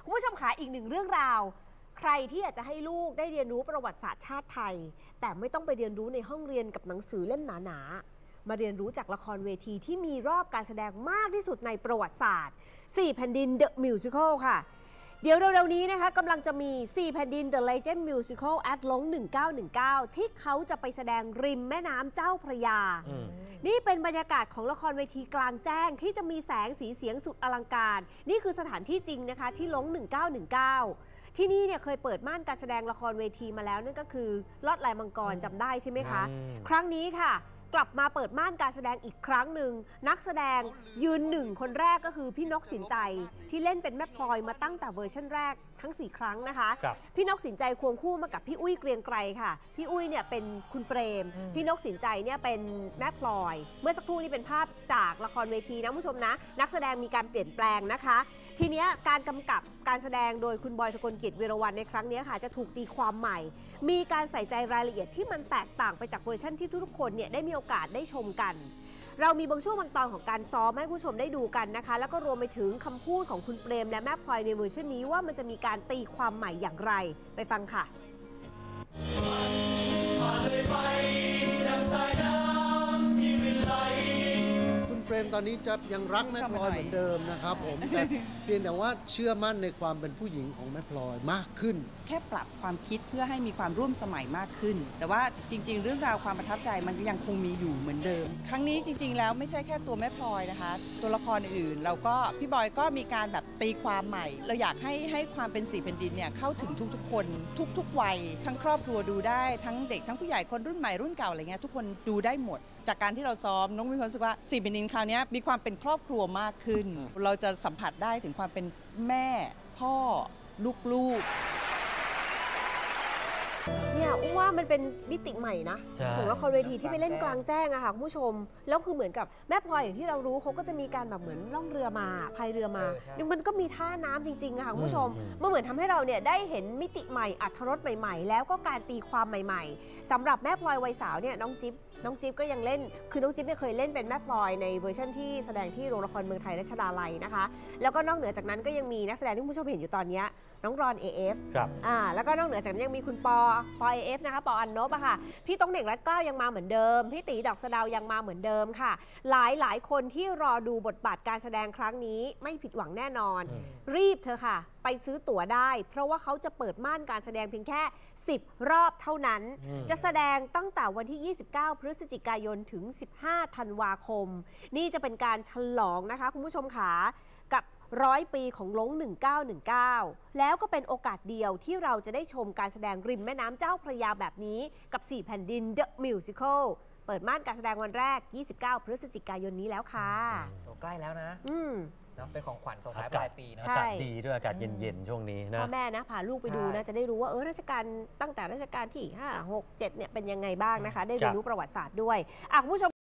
คุณผู้ชมขาอีกหนึ่งเรื่องราวใครที่อยากจะให้ลูกได้เรียนรู้ประวัติศาสตร์ชาติไทยแต่ไม่ต้องไปเรียนรู้ในห้องเรียนกับหนังสือเล่มหนาๆมาเรียนรู้จากละครเวทีที่มีรอบการแสดงมากที่สุดในประวัติศาสตร์4แผ่นดิน The Musical ค่ะเดี๋ยวเร็วๆนี้นะคะกำลังจะมี4แผ่นดิน The Legend Musical at ลง1919ที่เขาจะไปแสดงริมแม่น้ำเจ้าพระยานี่เป็นบรรยากาศของละครเวทีกลางแจ้งที่จะมีแสงสีเสียงสุดอลังการนี่คือสถานที่จริงนะคะที่ลง1919ที่นี่เนี่ยเคยเปิดม่านการแสดงละครเวทีมาแล้วนั่นก็คือลอดลายมังกรจำได้ใช่ไหมคะครั้งนี้ค่ะกลับมาเปิดม่านการแสดงอีกครั้งหนึ่งนักแสดงยืนหนึ่งคนแรกก็คือพี่นกสินใจที่เล่นเป็นแม่พลอยมาตั้งแต่เวอร์ชันแรกทั้ง4ครั้งนะคะพี่นกสินใจควงคู่มากับพี่อุ้ยเกรียงไกรค่ะพี่อุ้ยเนี่ยเป็นคุณเปรมพี่นกสินใจเนี่ยเป็นแม่พลอยเมื่อสักครู่นี้เป็นภาพจากละครเวทีนะผู้ชมนะนักแสดงมีการเปลี่ยนแปลงนะคะทีนี้การกำกับการแสดงโดยคุณบอยสกลกิจวีรวรรณในครั้งนี้ค่ะจะถูกตีความใหม่มีการใส่ใจรายละเอียดที่มันแตกต่างไปจากเวอร์ชันที่ทุกคนเนี่ยได้มีโอกาสได้ชมกันเรามีบางช่วงบางตอนของการซ้อมให้ผู้ชมได้ดูกันนะคะแล้วก็รวมไปถึงคำพูดของคุณเปรมและแม่พลอยในเวอร์ชันนี้ว่ามันจะมีการตีความใหม่อย่างไรไปฟังค่ะคุณเปรมตอนนี้จะยังรักแม่พลอยเหมือนเดิมนะครับผมแต่เพียงแต่ว่าเชื่อมั่นในความเป็นผู้หญิงของแม่พลอยมากขึ้นแค่ปรับความคิดเพื่อให้มีความร่วมสมัยมากขึ้นแต่ว่าจริงๆเรื่องราวความประทับใจมันยังคงมีอยู่เหมือนเดิมครั้งนี้จริงๆแล้วไม่ใช่แค่ตัวแม่พลอยนะคะตัวละครอื่นๆเราก็พี่บอยก็มีการแบบตีความใหม่เราอยากให้ความเป็น4แผ่นดินเนี่ยเข้าถึงทุกๆคนทุกๆวัยทั้งครอบครัวดูได้ทั้งเด็กทั้งผู้ใหญ่คนรุ่นใหม่รุ่นเก่าอะไรเงี้ยทุกคนดูได้หมดจากการที่เราซ้อมน้องมีความรู้สึกว่า4แผ่นดินคราวนี้มีความเป็นครอบครัวมากขึ้นเราจะสัมผัสได้ถึงความเป็นแม่พ่อลูกเนี่ยว่ามันเป็นมิติใหม่นะของละครเวทีที่ไปเล่นกลางแจ้งอะค่ะคุณผู้ชมแล้วคือเหมือนกับแม่พลอยอย่างที่เรารู้เขาก็จะมีการแบบเหมือนล่องเรือมาพายเรือมามันก็มีท่าน้ำจริงๆอะค่ะคุณผู้ชมมันเหมือนทำให้เราเนี่ยได้เห็นมิติใหม่อรรถรสใหม่ๆแล้วก็การตีความใหม่ๆสำหรับแม่พลอยวัยสาวเนี่ยน้องจิ๊บก็ยังเล่นคือน้องจิ๊บเนี่ยเคยเล่นเป็นแม่พลอยในเวอร์ชันที่แสดงที่โรงละครเมืองไทยรัชดาลัยนะคะแล้วก็นอกเหนือจากนั้นก็ยังมีนักแสดงที่คุณผู้ชมเห็นอยู่ตอนนี้น้องรอน AF แล้วก็นอกเหนือจากนั้นยังมีคุณปอ AF นะคะปออันนบอะค่ะพี่ต้องเหน่งรัตเกล้ายังมาเหมือนเดิมพี่ตีดอกสะเดายังมาเหมือนเดิมค่ะหลายคนที่รอดูบทบาทการแสดงครั้งนี้ไม่ผิดหวังแน่นอนรีบเธอค่ะไปซื้อตั๋วได้เพราะว่าเขาจะเปิดม่านการแสดงเพียงแค่10รอบเท่านั้นจะแสดงตั้งแต่วันที่29พฤศจิกายนถึง15ธันวาคมนี่จะเป็นการฉลองนะคะคุณผู้ชมขากับ100 ปีของลง1919แล้วก็เป็นโอกาสเดียวที่เราจะได้ชมการแสดงริมแม่น้ำเจ้าพระยาแบบนี้กับ4แผ่นดิน The Musical เปิดม่านการแสดงวันแรก29พฤศจิกายนนี้แล้วค่ะใกล้แล้วนะเป็นของขวัญส่งท้ายปลายปีนะอากาศดีด้วยอากาศเย็นๆช่วงนี้นะพ่อแม่นะพาลูกไปดูนะจะได้รู้ว่ารัชกาลตั้งแต่รัชกาลที่5 6 7เนี่ยเป็นยังไงบ้างนะคะได้เรียนรู้ประวัติศาสตร์ด้วยคุณผู้ชม